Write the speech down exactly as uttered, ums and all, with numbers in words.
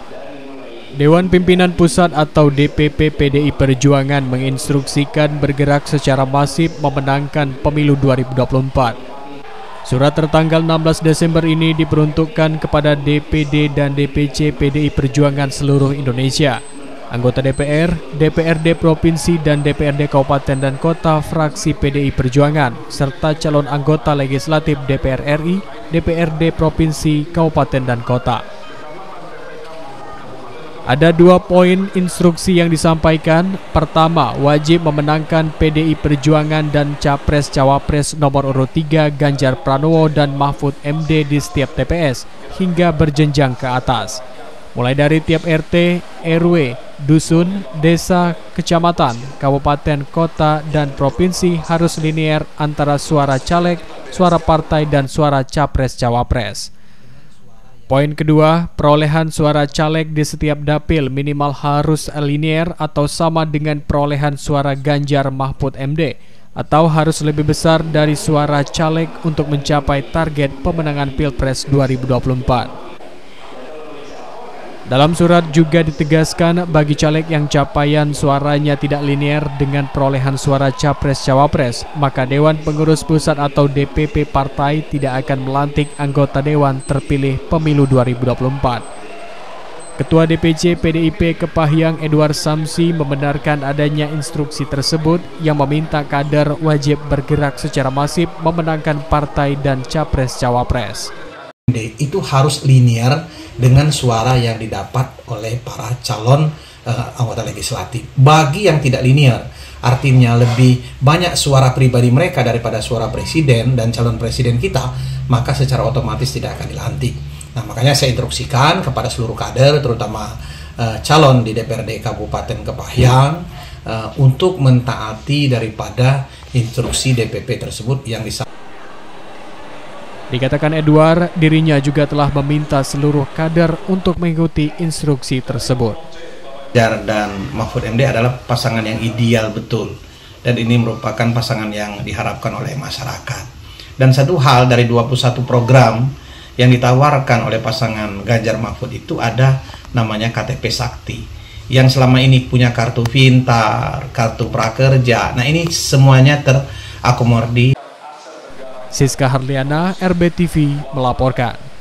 Dewan Pimpinan Pusat atau D P P P D I Perjuangan menginstruksikan bergerak secara masif memenangkan pemilu dua ribu dua puluh empat. Surat tertanggal enam belas Desember ini diperuntukkan kepada D P D dan D P C P D I Perjuangan seluruh Indonesia, anggota D P R, D P R D Provinsi dan D P R D Kabupaten dan Kota fraksi P D I Perjuangan, serta calon anggota legislatif D P R R I, D P R D Provinsi, Kabupaten dan Kota. Ada dua poin instruksi yang disampaikan. Pertama, wajib memenangkan P D I Perjuangan dan Capres-Cawapres nomor urut tiga Ganjar Pranowo dan Mahfud M D di setiap T P S hingga berjenjang ke atas. Mulai dari tiap R T, R W, dusun, desa, kecamatan, kabupaten, kota, dan provinsi harus linier antara suara caleg, suara partai, dan suara Capres-Cawapres. Poin kedua, perolehan suara caleg di setiap dapil minimal harus linier atau sama dengan perolehan suara Ganjar Mahfud M D atau harus lebih besar dari suara caleg untuk mencapai target pemenangan Pilpres dua ribu dua puluh empat. Dalam surat juga ditegaskan bagi caleg yang capaian suaranya tidak linier dengan perolehan suara Capres-Cawapres, maka Dewan Pengurus Pusat atau D P P partai tidak akan melantik anggota Dewan terpilih pemilu dua ribu dua puluh empat. Ketua D P C P D I P Kepahyang Edward Samsi membenarkan adanya instruksi tersebut yang meminta kader wajib bergerak secara masif memenangkan partai dan Capres-Cawapres. Itu harus linear dengan suara yang didapat oleh para calon uh, anggota legislatif. Bagi yang tidak linear, artinya lebih banyak suara pribadi mereka daripada suara presiden dan calon presiden kita, maka secara otomatis tidak akan dilantik. Nah, makanya saya instruksikan kepada seluruh kader, terutama uh, calon di D P R D Kabupaten Kepahyang, uh, untuk mentaati daripada instruksi D P P tersebut yang disampaikan. Dikatakan Edward, dirinya juga telah meminta seluruh kader untuk mengikuti instruksi tersebut. Ganjar dan Mahfud M D adalah pasangan yang ideal betul, dan ini merupakan pasangan yang diharapkan oleh masyarakat. Dan satu hal dari dua puluh satu program yang ditawarkan oleh pasangan Ganjar Mahfud itu ada namanya K T P Sakti, yang selama ini punya kartu pintar, kartu prakerja. Nah, ini semuanya terakomodir. Siska Harliana, R B T V melaporkan.